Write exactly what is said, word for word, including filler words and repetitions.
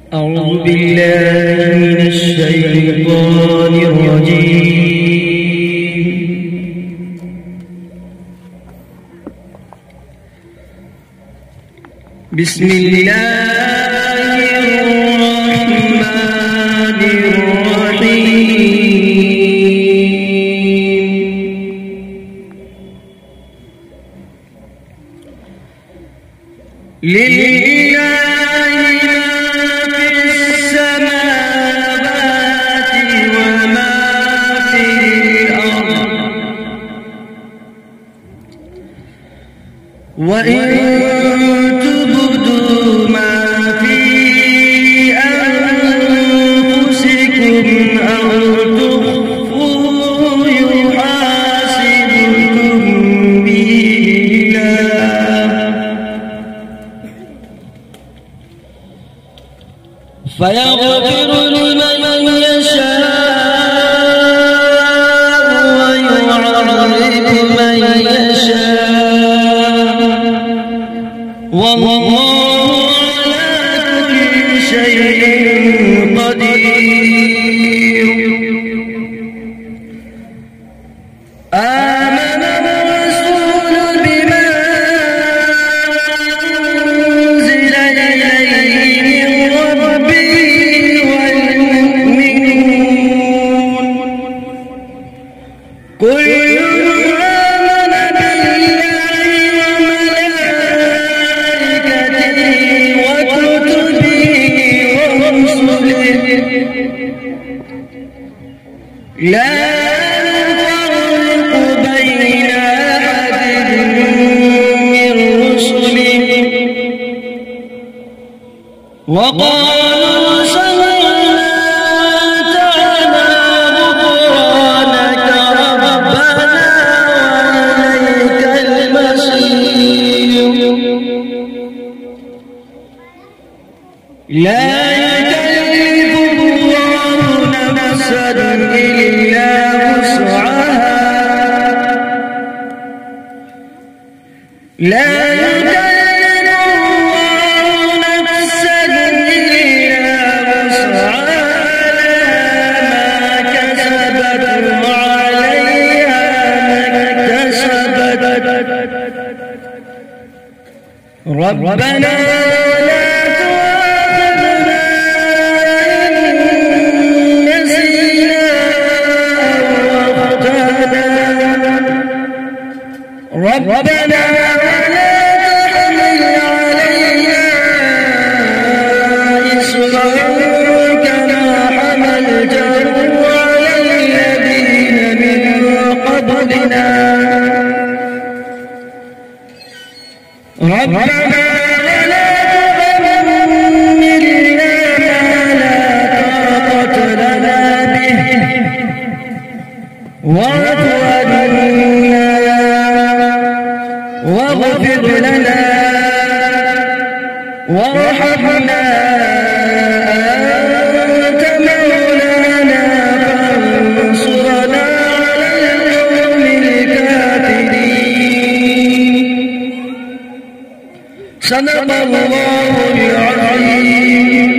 أعوذ بالله من الشيطان الرجيم. بسم الله الرحمن الرحيم. لله ما في السماوات وما في الأرض، وإن تبدوا ما في أنفسكم أو تخفوه يحاسبكم به الله، فيغفر لمن يشاء ويعذب من يشاء، والله على كل شيء قدير. آمن الرسول بما أنزل إليه من ربه والمؤمنون، كل آمن بالله وملائكته وكتبه ورسله لا نفرق بين أحد من رسله، وقالوا سمعنا وأطعنا غفرانك ربنا وإليك المصير. لا يكلف الله نفسا إلا وسعها، لا يكلف الله نفسا إلا وسعها، ما كسبت وعليها ما اكتسبت. ربنا ربنا ولا تحمل علينا إصرا كما حملته على الذين من قبلنا. ربنا ولا تحملنا ما لا طاقة لنا به، واعف عنا واغفر لنا وارحمنا، أنت مولانا فانصرنا على القوم الكافرين. صدق الله العظيم.